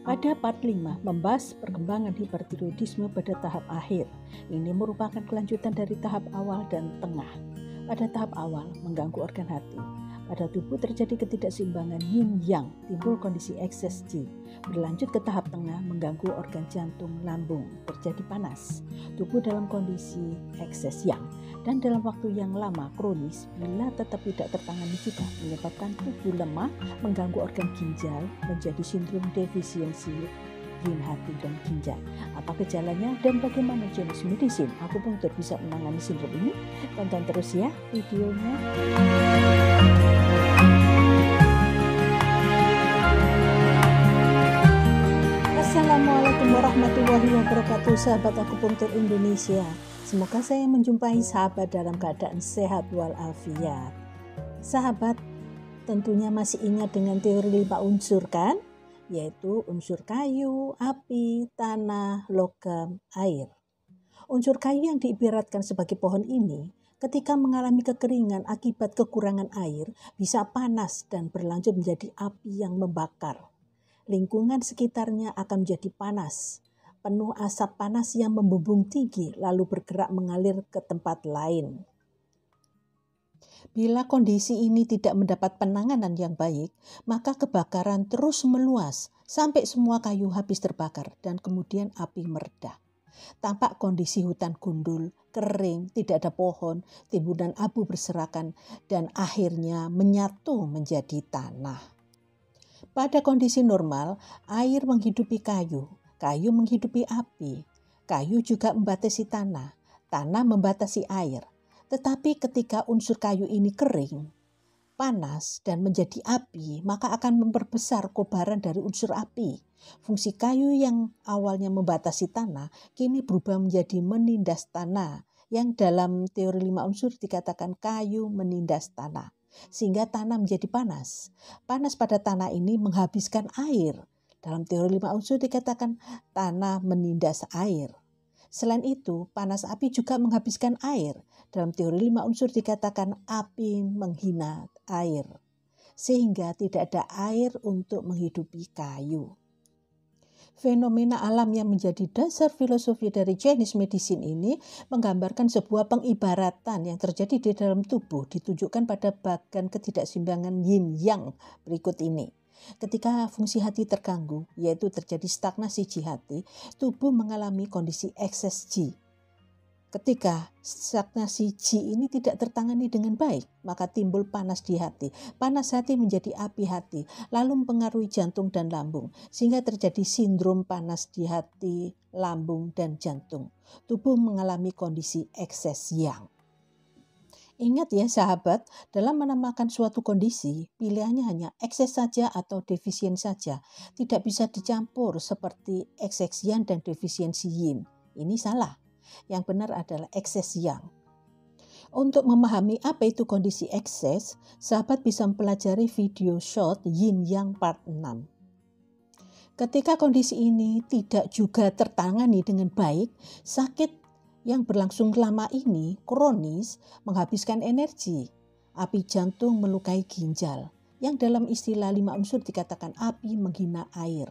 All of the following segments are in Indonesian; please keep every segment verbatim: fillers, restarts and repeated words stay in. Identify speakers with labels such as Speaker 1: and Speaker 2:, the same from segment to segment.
Speaker 1: Pada part lima membahas perkembangan hipertiroidisme pada tahap akhir. Ini merupakan kelanjutan dari tahap awal dan tengah. Pada tahap awal mengganggu organ hati. Pada tubuh terjadi ketidakseimbangan yin yang, timbul kondisi ekses Qi. Berlanjut ke tahap tengah mengganggu organ jantung, lambung, terjadi panas. Tubuh dalam kondisi ekses yang dan dalam waktu yang lama kronis bila tetap tidak tertangani juga menyebabkan tubuh lemah, mengganggu organ ginjal, menjadi sindrom defisiensi yin hati dan ginjal. Apa gejalanya dan bagaimana jenis medicine akupunktur bisa menangani sindrom ini? Tonton terus ya videonya. Assalamualaikum warahmatullahi wabarakatuh, sahabat akupunktur Indonesia. Semoga saya menjumpai sahabat dalam keadaan sehat walafiat. Sahabat tentunya masih ingat dengan teori lima unsur kan? Yaitu unsur kayu, api, tanah, logam, air. Unsur kayu yang diibaratkan sebagai pohon ini, ketika mengalami kekeringan akibat kekurangan air, bisa panas dan berlanjut menjadi api yang membakar. Lingkungan sekitarnya akan menjadi panas, penuh asap panas yang membumbung tinggi lalu bergerak mengalir ke tempat lain. Bila kondisi ini tidak mendapat penanganan yang baik, maka kebakaran terus meluas sampai semua kayu habis terbakar dan kemudian api mereda. Tampak kondisi hutan gundul, kering, tidak ada pohon, timbunan abu berserakan dan akhirnya menyatu menjadi tanah. Pada kondisi normal, air menghidupi kayu, kayu menghidupi api, kayu juga membatasi tanah, tanah membatasi air. Tetapi ketika unsur kayu ini kering, panas dan menjadi api, maka akan memperbesar kobaran dari unsur api. Fungsi kayu yang awalnya membatasi tanah, kini berubah menjadi menindas tanah, yang dalam teori lima unsur dikatakan kayu menindas tanah. Sehingga tanah menjadi panas. Panas pada tanah ini menghabiskan air. Dalam teori lima unsur dikatakan tanah menindas air. Selain itu, panas api juga menghabiskan air. Dalam teori lima unsur dikatakan api menghina air. Sehingga tidak ada air untuk menghidupi kayu. Fenomena alam yang menjadi dasar filosofi dari Chinese medicine ini menggambarkan sebuah pengibaratan yang terjadi di dalam tubuh ditujukan pada bagan ketidakseimbangan yin yang berikut ini. Ketika fungsi hati terganggu, yaitu terjadi stagnasi Qi hati, tubuh mengalami kondisi ekses Qi. Ketika stagnasi Qi ini tidak tertangani dengan baik, maka timbul panas di hati. Panas hati menjadi api hati, lalu mempengaruhi jantung dan lambung, sehingga terjadi sindrom panas di hati, lambung, dan jantung. Tubuh mengalami kondisi ekses yang. Ingat ya sahabat, dalam menamakan suatu kondisi, pilihannya hanya ekses saja atau defisien saja. Tidak bisa dicampur seperti ekses yang dan defisiensi yin. Ini salah. Yang benar adalah ekses yang. Untuk memahami apa itu kondisi ekses, sahabat bisa mempelajari video short yin yang part enam. Ketika kondisi ini tidak juga tertangani dengan baik, sakit yang berlangsung lama ini kronis menghabiskan energi. Api jantung melukai ginjal, yang dalam istilah lima unsur dikatakan api menghina air.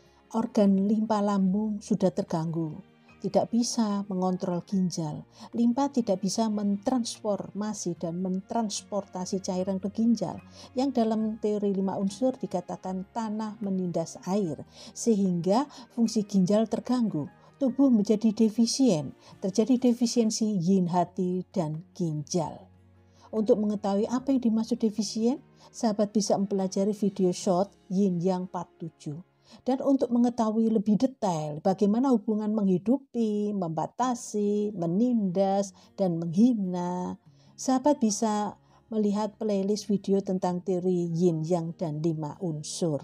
Speaker 1: Organ limpa lambung sudah terganggu, tidak bisa mengontrol ginjal. Limpa tidak bisa mentransformasi dan mentransportasi cairan ke ginjal, yang dalam teori lima unsur dikatakan tanah menindas air, sehingga fungsi ginjal terganggu. Tubuh menjadi defisien, terjadi defisiensi yin hati dan ginjal. Untuk mengetahui apa yang dimaksud defisien, sahabat bisa mempelajari video short yin yang part tujuh. Dan untuk mengetahui lebih detail bagaimana hubungan menghidupi, membatasi, menindas, dan menghina, sahabat bisa melihat playlist video tentang teori yin yang dan lima unsur.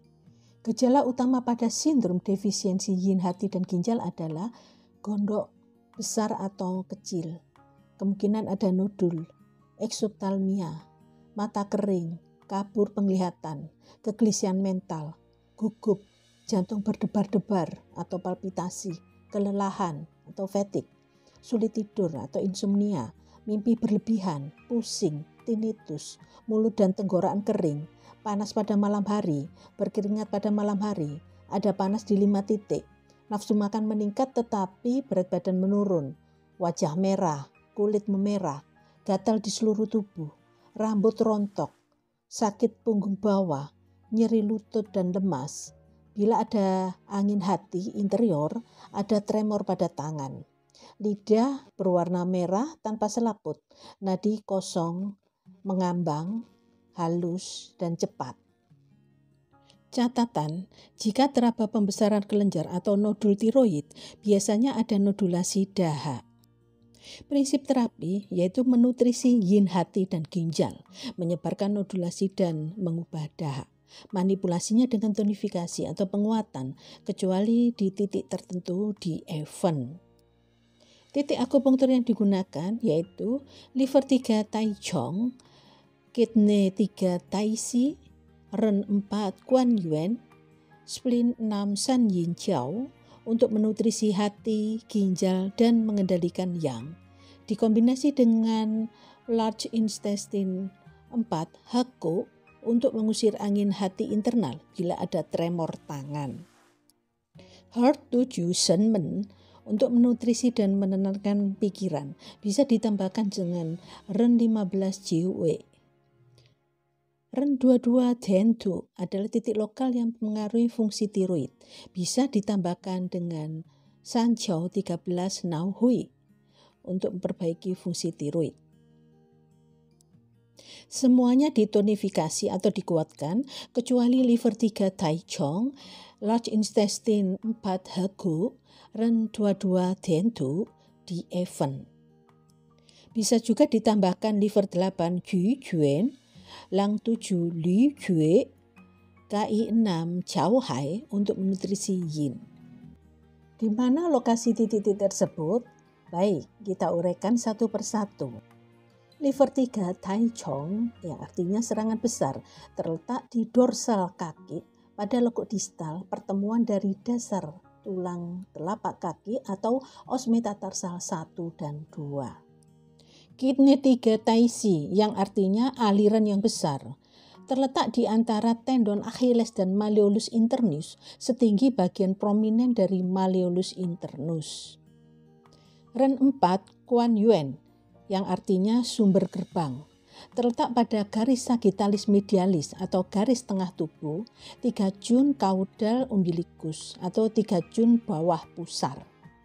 Speaker 1: Gejala utama pada sindrom defisiensi yin hati dan ginjal adalah gondok besar atau kecil. Kemungkinan ada nodul, eksoptalmia, mata kering, kabur penglihatan, kegelisahan mental, gugup, jantung berdebar-debar atau palpitasi, kelelahan atau fatigue, sulit tidur atau insomnia, mimpi berlebihan, pusing, tinnitus, mulut dan tenggorokan kering, panas pada malam hari, berkeringat pada malam hari, ada panas di lima titik, nafsu makan meningkat tetapi berat badan menurun, wajah merah, kulit memerah, gatal di seluruh tubuh, rambut rontok, sakit punggung bawah, nyeri lutut dan lemas. Bila ada angin hati interior, ada tremor pada tangan. Lidah berwarna merah tanpa selaput, nadi kosong, mengambang, halus, dan cepat. Catatan, jika teraba pembesaran kelenjar atau nodul tiroid, biasanya ada nodulasi dahak. Prinsip terapi yaitu menutrisi yin hati dan ginjal, menyebarkan nodulasi dan mengubah dahak. Manipulasinya dengan tonifikasi atau penguatan, kecuali di titik tertentu di event. Titik akupunktur yang digunakan yaitu liver tiga Tai Chong, kidney tiga Tai Si, Ren empat Kuan Yuan, spleen enam San Yin Jiao untuk menutrisi hati, ginjal, dan mengendalikan yang. Dikombinasi dengan large intestine empat Hako untuk mengusir angin hati internal bila ada tremor tangan. Heart tujuh Shen Men untuk menutrisi dan menenangkan pikiran bisa ditambahkan dengan Ren lima belas Jiwe. Ren dua puluh dua Dentu adalah titik lokal yang mengaruhi fungsi tiroid. Bisa ditambahkan dengan San Jiao tiga belas Nao Hui untuk memperbaiki fungsi tiroid. Semuanya ditonifikasi atau dikuatkan kecuali liver tiga Tai Chong, large intestine empat Hako, Ren dua puluh dua Dentu di event. Bisa juga ditambahkan liver delapan Yu Juan, Lang tujuh Li Jue, K I enam Chao Hai untuk menutrisi yin. Di mana lokasi titik-titik tersebut? Baik, kita uraikan satu persatu. Liver tiga Tai Chong, yang artinya serangan besar, terletak di dorsal kaki pada lekuk distal pertemuan dari dasar tulang telapak kaki atau os metatarsal satu dan dua. Kidney tiga Tai Si yang artinya aliran yang besar, terletak di antara tendon Achilles dan malleolus internus setinggi bagian prominent dari malleolus internus. Ren empat Kuan Yuan yang artinya sumber gerbang, terletak pada garis sagittalis medialis atau garis tengah tubuh, tiga jun caudal umbilicus atau tiga jun bawah pusar.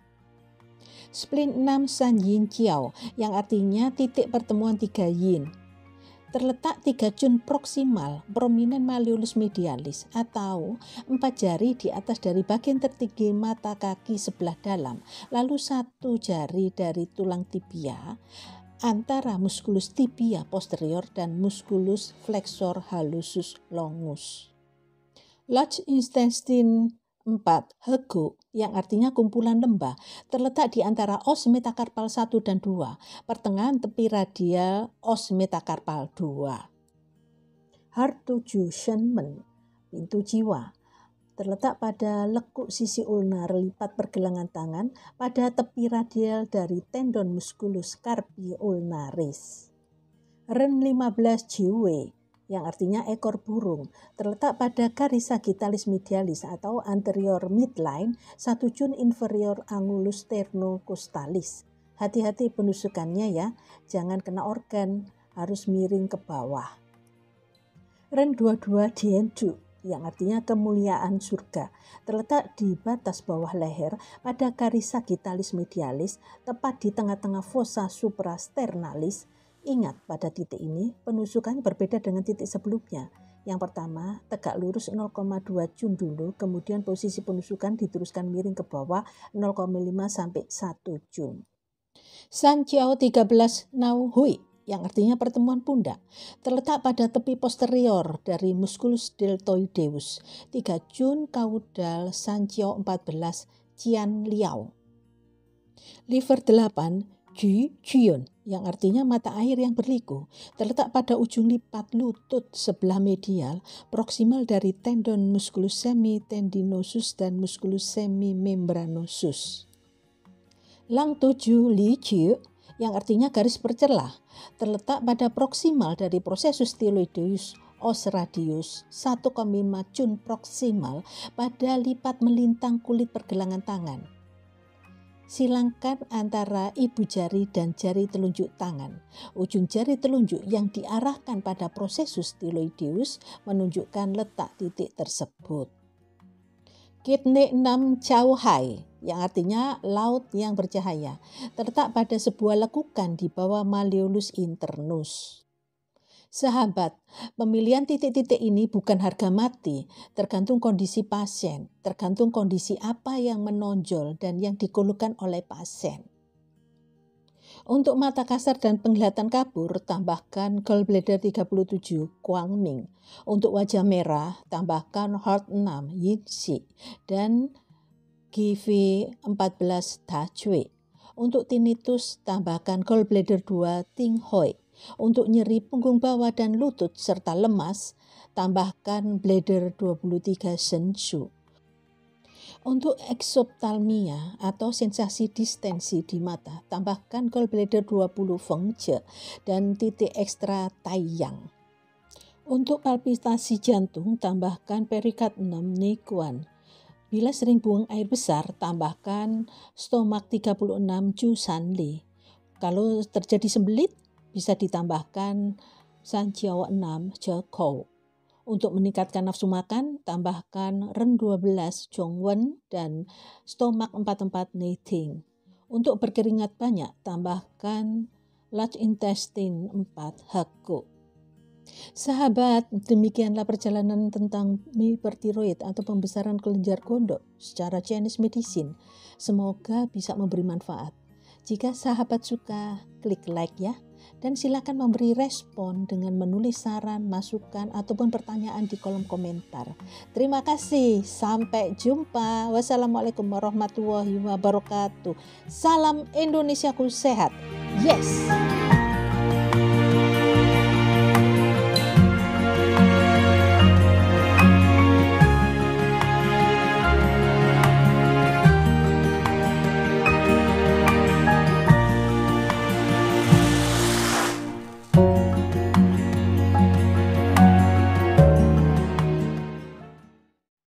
Speaker 1: Spleen enam San Yin Jiao yang artinya titik pertemuan tiga yin, terletak tiga jun proksimal prominent malleolus medialis atau empat jari di atas dari bagian tertinggi mata kaki sebelah dalam, lalu satu jari dari tulang tibia antara musculus tibia posterior dan musculus flexor hallucis longus. Large intestine empat Hego yang artinya kumpulan lembah, terletak di antara os metakarpal satu dan dua, pertengahan tepi radial os metakarpal dua. Heart tujuh Shen Men, pintu jiwa, terletak pada lekuk sisi ulnar lipat pergelangan tangan pada tepi radial dari tendon musculus carpi ulnaris. Ren lima belas Jiwe yang artinya ekor burung, terletak pada garis sagittalis medialis atau anterior midline satu jun inferior angulus sternocostalis. Hati-hati penusukannya ya, jangan kena organ, harus miring ke bawah. Ren dua puluh dua Diendu yang artinya kemuliaan surga, terletak di batas bawah leher pada garis sagittalis medialis tepat di tengah-tengah fossa suprasternalis. Ingat, pada titik ini penusukan berbeda dengan titik sebelumnya. Yang pertama, tegak lurus nol koma dua jun dulu, kemudian posisi penusukan diteruskan miring ke bawah nol koma lima sampai satu jun. San Jiao tiga belas Nao Hui yang artinya pertemuan pundak, terletak pada tepi posterior dari musculus deltoideus, tiga jun caudal San Jiao empat belas Qian Liao. Liver delapan Ju Jion yang artinya mata air yang berliku, terletak pada ujung lipat lutut sebelah medial proksimal dari tendon musculus semitendinosus dan musculus semimembranosus. Lang tujuh Li Jiu yang artinya garis bercelah, terletak pada proksimal dari processus styloideus os radius satu koma lima cun proksimal pada lipat melintang kulit pergelangan tangan. Silangkan antara ibu jari dan jari telunjuk tangan. Ujung jari telunjuk yang diarahkan pada prosesus styloideus menunjukkan letak titik tersebut. Kidney enam Chauhai, yang artinya laut yang bercahaya, terletak pada sebuah lekukan di bawah malleolus internus. Sahabat, pemilihan titik-titik ini bukan harga mati, tergantung kondisi pasien, tergantung kondisi apa yang menonjol dan yang dikeluhkan oleh pasien. Untuk mata kasar dan penglihatan kabur, tambahkan gallbladder tiga puluh tujuh Guangming. Untuk wajah merah, tambahkan Heart enam Yingxi dan G V empat belas Dacue. Untuk tinnitus, tambahkan gallbladder dua Tinghoi. Untuk nyeri punggung bawah dan lutut serta lemas, tambahkan bladder dua puluh tiga Shenshu. Untuk eksoptalmia atau sensasi distensi di mata, tambahkan gallbladder dua puluh Fengzhe dan titik ekstra Taiyang. Untuk palpitasi jantung, tambahkan perikat enam Niguan. Bila sering buang air besar, tambahkan stomak tiga puluh enam Chu Sanli. Kalau terjadi sembelit, bisa ditambahkan Sanjiao enam Jekou. Untuk meningkatkan nafsu makan, tambahkan Ren dua belas Zhongwen dan stomak empat puluh empat Neiting. Untuk berkeringat banyak, tambahkan large intestine empat Haku. Sahabat, demikianlah perjalanan tentang hipertiroid atau pembesaran kelenjar gondok secara Chinese medicine. Semoga bisa memberi manfaat. Jika sahabat suka, klik like ya. Dan silakan memberi respon dengan menulis saran, masukan, ataupun pertanyaan di kolom komentar. Terima kasih. Sampai jumpa. Wassalamualaikum warahmatullahi wabarakatuh. Salam Indonesiaku sehat. Yes!